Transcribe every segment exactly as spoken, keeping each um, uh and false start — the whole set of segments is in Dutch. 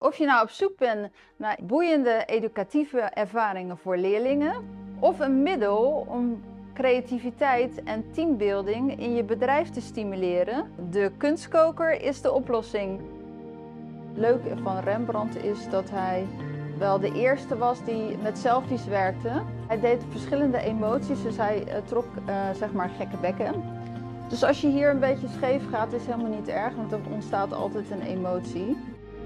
Of je nou op zoek bent naar boeiende educatieve ervaringen voor leerlingen of een middel om creativiteit en teambuilding in je bedrijf te stimuleren, de kunstkoker is de oplossing. Het leuke van Rembrandt is dat hij wel de eerste was die met selfies werkte. Hij deed verschillende emoties, dus hij uh, trok uh, zeg maar gekke bekken. Dus als je hier een beetje scheef gaat, is helemaal niet erg, want er ontstaat altijd een emotie.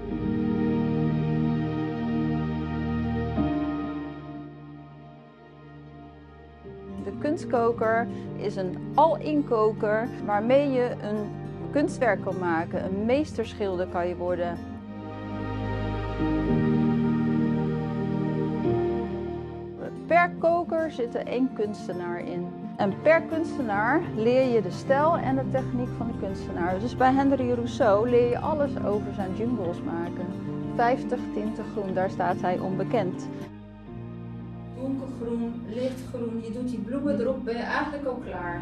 De kunstkoker is een al-inkoker waarmee je een kunstwerk kan maken. Een meesterschilder kan je worden. Per koker zit er één kunstenaar in. En per kunstenaar leer je de stijl en de techniek van de kunstenaar. Dus bij Henry Rousseau leer je alles over zijn jungles maken. vijftig tinten groen, daar staat hij onbekend. Donkergroen, lichtgroen, je doet die bloemen erop, ben je eigenlijk al klaar.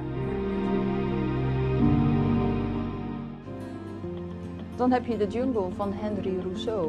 Dan heb je de jungle van Henry Rousseau.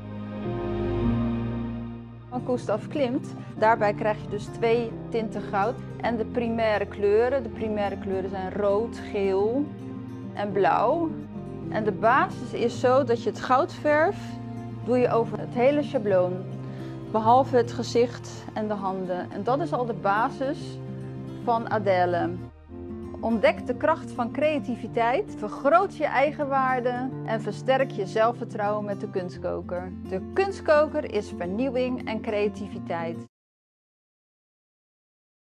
Van Gustav Klimt. Daarbij krijg je dus twee tinten goud en de primaire kleuren. De primaire kleuren zijn rood, geel en blauw. En de basis is zo dat je het goudverf doe je over het hele schabloon. Behalve het gezicht en de handen. En dat is al de basis van Adèle. Ontdek de kracht van creativiteit, vergroot je eigenwaarde en versterk je zelfvertrouwen met de kunstkoker. De kunstkoker is vernieuwing en creativiteit.